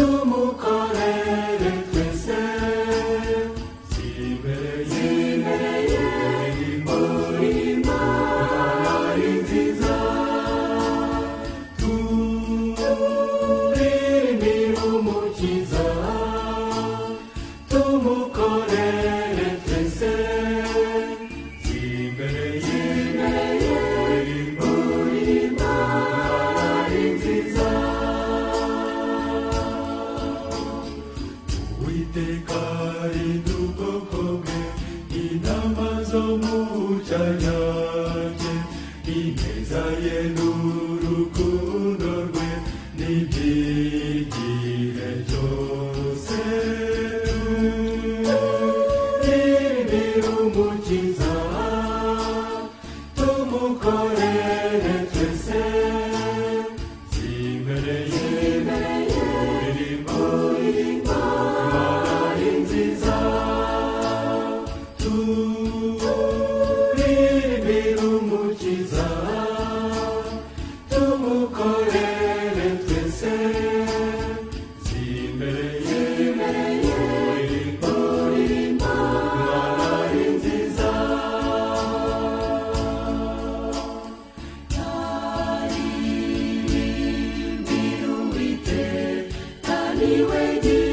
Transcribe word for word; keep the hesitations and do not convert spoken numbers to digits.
tumukorere twese zibereye umurimo ari nziza turirimbire umukiza tumukorere twese zibereye umurimo ari nziza Uwiteka arinda ubwoko bwe intama zo mu cyanya cye ineza ye n'urukundo rwe n'iby'igihe cyose turirimbire umukiza tumukorere twese zibereye umurimo ari nziza turirimbire umukiza tumukorere twese zibereye umurimo ari nziza taririmbire Uwiteka ni we